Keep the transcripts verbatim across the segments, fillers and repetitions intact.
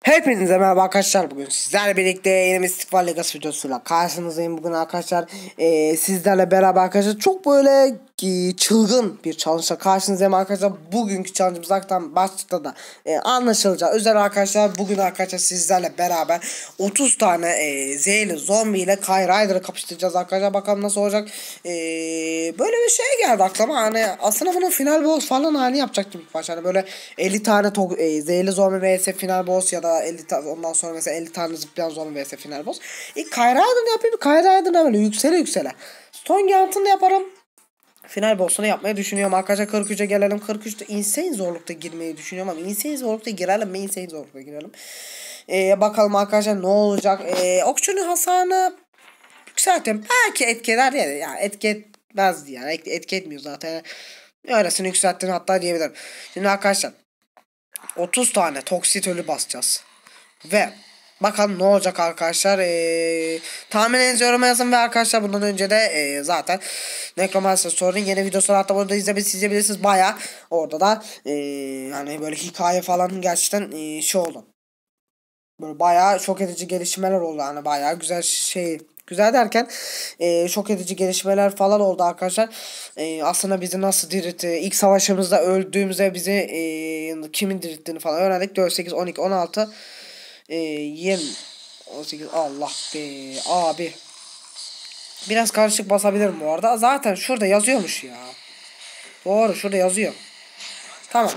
Hepinize merhaba arkadaşlar. Bugün sizlerle birlikte yeni bir Stikval Legacy videosuyla karşınızdayım. Bugün arkadaşlar e, sizlerle beraber arkadaşlar çok böyle e, çılgın bir challenge'la karşınızdayım arkadaşlar. Bugünkü challenge'ımız zaten başlıkta da e, anlaşılacağı üzere arkadaşlar. Bugün arkadaşlar sizlerle beraber otuz tane e, zehirli zombi ile Kyle Ryder'ı kapıştıracağız arkadaşlar. Bakalım nasıl olacak. E, böyle bir şey geldi aklıma. Hani aslında bunun final boss falan halini yapacaktım ilk başta. Hani böyle elli tane e, zehirli zombi vs final boss ya da elli ta- ondan sonra mesela elli tane zıplayan zombi vs final boss. İlk Kyle Ryder'ı yapayım. Kyle Ryder'ı böyle yüksele yüksele Stone Gaunt'ını yaparım. Final boss'unu yapmayı düşünüyorum arkadaşlar. kırk üçe gelelim. kırk üçte insane zorlukta girmeyi düşünüyorum ama insane zorlukta girelim mi? Insane zorlukta girelim. Ee, bakalım arkadaşlar ne olacak. Ee, okçunun hasarını yükselteyim. Belki etki eder ya. Yani etki etmez yani. Etki, etki etmiyor zaten. Öylesini yükselttim hatta diyebilirim. Şimdi arkadaşlar otuz tane toksit ölü basacağız. Ve bakalım ne olacak arkadaşlar. Ee, tahminlerinizi yoruma yazın ve arkadaşlar bundan önce de e, zaten Necromancer sorunun yeni videosu hatta burada izlemeyi izleyebilirsiniz. Baya orada da e, yani böyle hikaye falan gerçekten e, şey oldu. Böyle baya şok edici gelişmeler oldu. Yani baya güzel şey. Güzel derken e, şok edici gelişmeler falan oldu arkadaşlar. E, aslında bizi nasıl diriltti. İlk savaşımızda öldüğümüzde bizi e, kimin dirilttiğini falan öğrendik. dört, sekiz, on iki, on altı e, yirmi, on sekiz Allah be abi. Biraz karışık basabilirim bu arada. Zaten şurada yazıyormuş ya. Doğru şurada yazıyor. Tamam.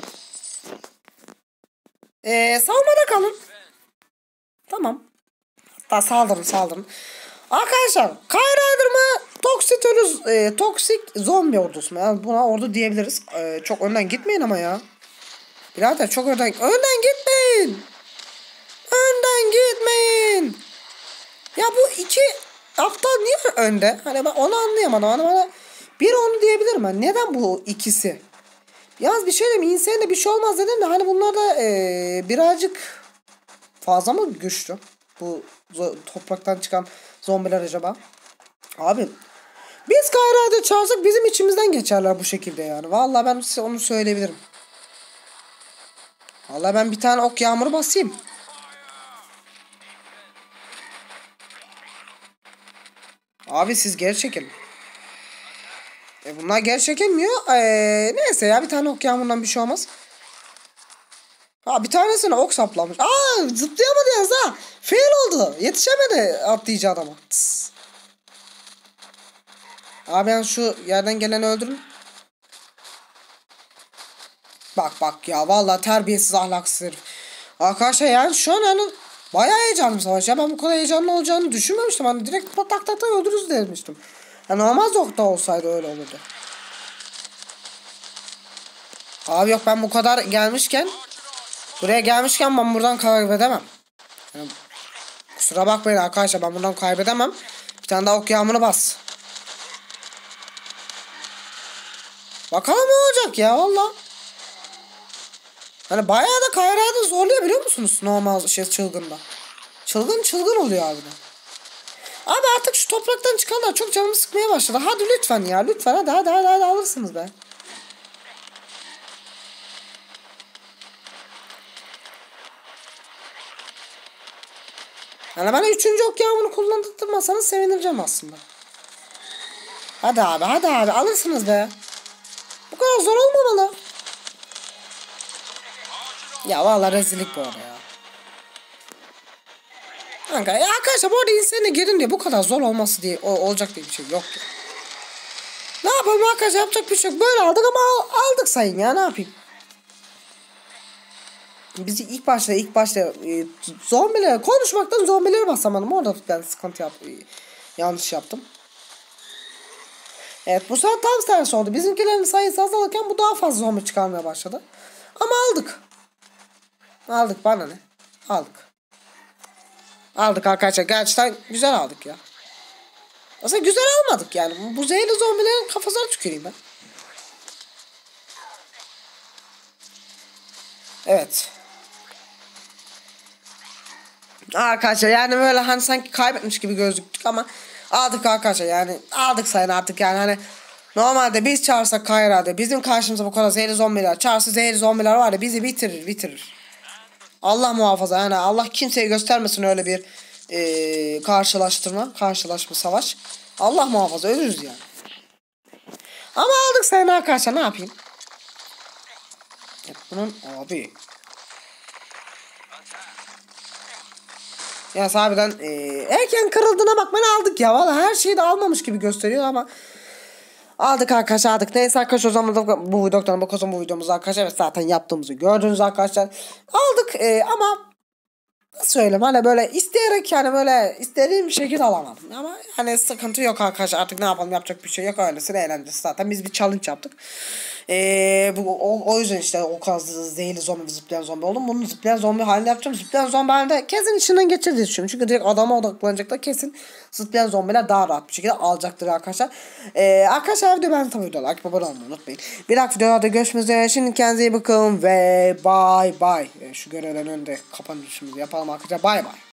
E, savunmada kalın. Tamam. Hatta saldırın saldırın. Arkadaşlar Kyle Ryder mı? Toksik ölü, e, toksik zombi ordusu mu? Yani buna ordu diyebiliriz. E, çok önden gitmeyin ama ya. Birader çok önden önden gitmeyin. Önden gitmeyin. Ya bu iki aptal niye önde? Hani ben onu anlayamadım. Hani bana bir onu diyebilirim ben. Neden bu ikisi? Yalnız bir şey diyeyim. İnsana bir şey olmaz dedim de hani bunlar da e, birazcık fazla mı güçlü? Bu topraktan çıkan zombiler acaba? Abi biz Kayra'da çağırsak bizim içimizden geçerler bu şekilde yani. Vallahi ben size onu söyleyebilirim. Vallahi ben bir tane ok yağmuru basayım. Abi siz geri çekilin. E bunlar geri çekilmiyor. Ee, neyse ya bir tane ok yağmurundan bir şey olmaz. Ha bir tanesine ok saplamış. Aa zıplayamadı yalnız ha. Fail oldu. Yetişemedi atlayıcı adama. Tıs. Abi ben şu yerden geleni öldürün. Bak bak ya vallahi terbiyesiz ahlaksız herif. Arkadaşlar yani şu an yani bayağı heyecanlı bir savaş ya. Ben bu kadar heyecanlı olacağını düşünmemiştim. Hani direkt tak tak tak öldürürüz demiştim. Ya normal Zok'ta olsaydı öyle olurdu. Abi yok ben bu kadar gelmişken buraya gelmişken ben buradan kaybedemem. Yani, kusura bakmayın arkadaşlar ben buradan kaybedemem. Bir tane daha ok yağmuru bas. Bakalım ne olacak ya valla. Hani bayağı da Kayra'da zorluyor biliyor musunuz? Normal şey çılgında. Çılgın çılgın oluyor abi de. Abi artık şu topraktan çıkanlar çok canımı sıkmaya başladı. Hadi lütfen ya lütfen hadi hadi hadi, hadi alırsınız be. Yani bana üçüncü ok yağmuru kullandırmasanız sevineceğim aslında. Hadi abi hadi abi alırsınız be. Bu kadar zor olmamalı. Ya vallahi rezillik bu arada ya. Kanka ya arkadaşlar bu arada insana girin diye bu kadar zor olması diye o, olacak diye bir şey yok ya. Ne yapalım arkadaşlar yapacak bir şey yok. Böyle aldık ama aldık sayın ya ne yapayım. Bizi ilk başta ilk başta e, zombileri konuşmaktan zombileri basamadım. Orada ben sıkıntı yaptım. E, yanlış yaptım. Evet bu sefer tam tersi oldu. Bizimkilerin sayısı azalırken bu daha fazla zombi çıkarmaya başladı. Ama aldık. Aldık bana ne? Aldık. Aldık arkadaşlar. Gerçekten güzel aldık ya. Aslında güzel almadık yani. Bu zehirli zombilerin kafasına tüküreyim ben. Evet. Arkadaşlar yani böyle hani sanki kaybetmiş gibi gözüktük ama aldık arkadaşlar yani aldık sayın artık yani hani normalde biz çağırsak Kayra'da bizim karşımıza bu kadar zehirli zombiler çağırsa zehirli zombiler var ya bizi bitirir bitirir. Allah muhafaza, yani Allah kimseye göstermesin öyle bir e, karşılaştırma, karşılaşma, savaş. Allah muhafaza, ölürüz yani. Ama aldık sayın arkadaşlar, ne yapayım? Bunun abi. Ya harbiden e, erken kırıldığına bakmayın, aldık ya. Valla her şeyi de almamış gibi gösteriyor ama aldık arkadaşlar, aldık. Neyse arkadaşlar, o zaman da bu videodan bakalım, bu videomuz arkadaşlar. Evet, zaten yaptığımızı gördünüz arkadaşlar. Aldık e, ama nasıl söyleyeyim, hani böyle isteyerek, yani böyle istediğim bir şekilde alamadım. Ama hani sıkıntı yok arkadaşlar, artık ne yapalım, yapacak bir şey yok, öylesine eğlencesi zaten. Biz bir challenge yaptık. Ee, bu, o, o yüzden işte o kadar zehirli zombi, zıplayan zombi oldum. Bunu zıplayan zombi halinde yapacağım. Zıplayan zombi halinde kesin içinden geçir diye düşünüyorum. Çünkü direkt adama odaklanacaklar, kesin zıplayan zombiler daha rahat bir şekilde alacaktır arkadaşlar. Ee, arkadaşlar video ben tabii videolar like, abone olmayı unutmayın. Bir dahaki videolarda görüşmek üzere. Şimdi kendinize iyi bakın ve bye bye. Ee, şu görevlerin önünde kapanışımızı yapalım arkadaşlar. Bye bye.